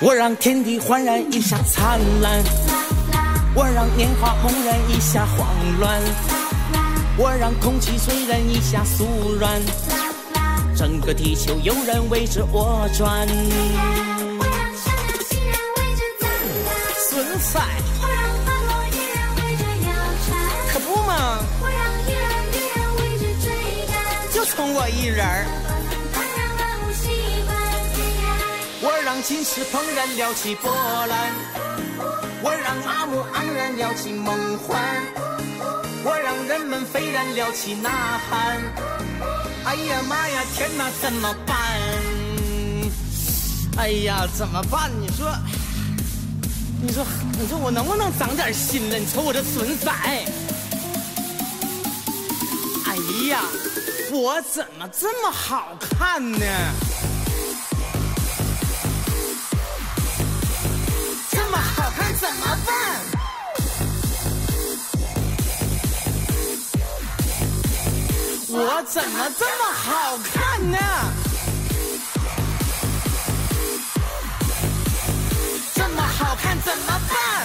我让天地焕然一下灿烂，我让年华猛然一下慌乱，我让空气虽然一下酥软，整个地球有人围着我转。 我让山河熙然围着咱俩， 孙赛， 我让花落依然围着摇船， 可不嘛， 我让依然围着追赶， 就冲我一人儿。 让万物习惯天涯。 我让金石怦然撩起波澜，我让麻木昂然撩起梦幻，我让人们斐然撩起呐喊。哎呀妈呀，天哪，怎么办？哎呀，怎么办？你说我能不能长点心了？你瞅我这损色。哎呀，我怎么这么好看呢？这么好看怎么办？我怎么这么好看呢？这么好看怎么办？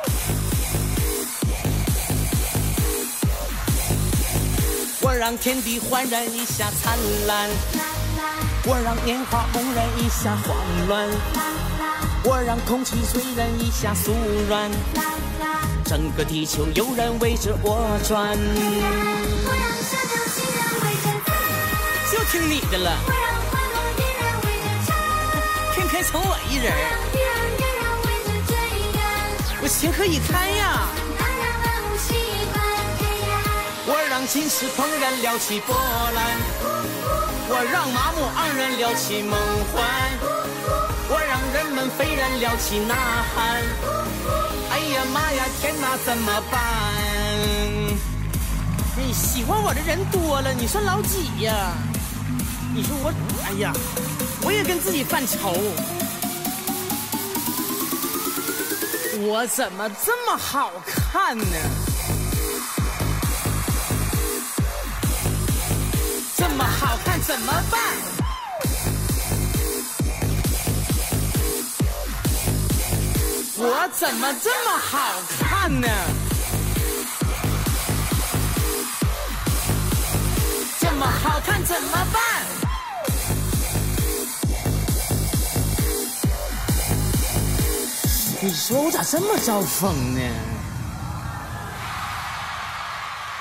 我让天地焕然一下灿烂，我让年华猛然一下慌乱，我让空气虽然一下酥软，整个地球有人围着我转。 我让山河熙然围着咱俩， 就听你的了， 我让花落依然围着唱， 偏偏从我一人儿， 依然围着追赶， 我情何以堪呀！ 让万物习惯天涯。 我让金石怦然撩起波澜，我让麻木昂然撩起梦幻，我让人们斐然撩起呐喊。哎呀妈呀，天哪，怎么办？你喜欢我的人多了，你算老几呀？你说我，哎呀，我也跟自己犯愁，我怎么这么好看呢？这么好看怎么办？我怎么这么好看呢？这么好看怎么办？你说我咋这么招风呢？